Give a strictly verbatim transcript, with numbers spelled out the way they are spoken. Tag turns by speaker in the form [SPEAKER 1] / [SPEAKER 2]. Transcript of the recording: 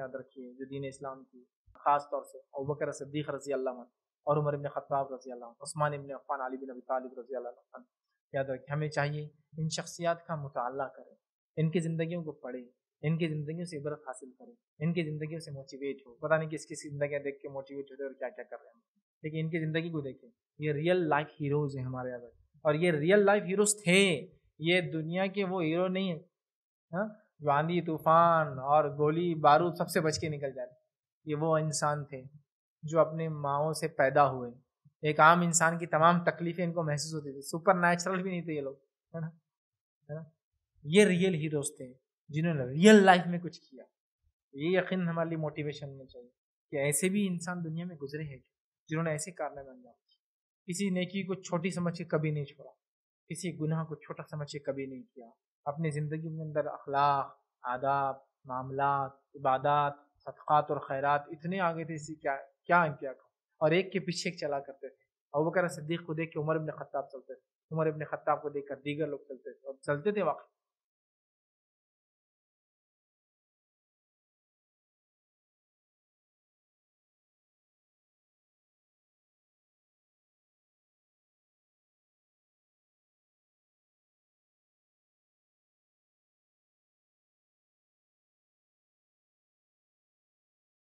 [SPEAKER 1] یاد رکھیے جو دین اسلام کی، خاص طور سے ابوبکر صدیق رضی اللہ عنہ اور عمر ابن خطاب رضی اللہ عنہ، عثمان ابن عفان، علی بن ابی طالب رضی اللہ عنہ، یاد رکھیں ہمیں چاہیے ان شخصیات کا مطالعہ کریں، ان کی زندگیوں کو پڑھیں، ان کی زندگیوں سے عبرت حاصل کریں، ان کی زندگیوں سے موٹیویٹ ہو. پتہ نہیں کس کس کی زندگیاں دیکھ کے موٹیویٹ ہوتے اور کیا کیا کر رہے ہیں، لیکن ان کی زندگی کو دیکھیں، یہ ریئل لائف ہیروز ہیں ہمارے یہاں، اور یہ ریئل لائف ہیروز تھے، یہ دنیا کے وہ ہیرو نہیں ہیں ہاں جو آندھی طوفان اور گولی بارود سب سے بچ کے نکل جاتے. یہ وہ انسان تھے جو اپنے ماؤں سے پیدا ہوئے، ایک عام انسان کی تمام تکلیفیں ان کو محسوس ہوتی تھی، سپر نیچرل بھی نہیں تھے یہ لوگ، ہے نا ہے نا یہ ریئل ہیروز تھے جنہوں نے ریئل لائف میں کچھ کیا. یہ یقین ہمارے لیے موٹیویشن ہونا چاہیے کہ ایسے بھی انسان دنیا میں گزرے ہیں جنہوں نے ایسے کارنامے انجام دیے، کسی نیکی کو چھوٹی سمجھ کے کبھی نہیں چھوڑا، کسی گناہ کو چھوٹا سمجھ کے کبھی نہیں کیا، اپنی زندگی کے اندر اخلاق، آداب، معاملات، عبادات، صدقات اور خیرات اتنے آگے تھے، اسی کیا کیا کیا اور ایک کے پیچھے ایک چلا کرتے تھے. ابوبکر صدیق کو دیکھ کے عمر ابن خطاب چلتے تھے، عمر ابن خطاب کو دیکھ کر دیگر لوگ چلتے تھے اور چلتے تھے واقعی.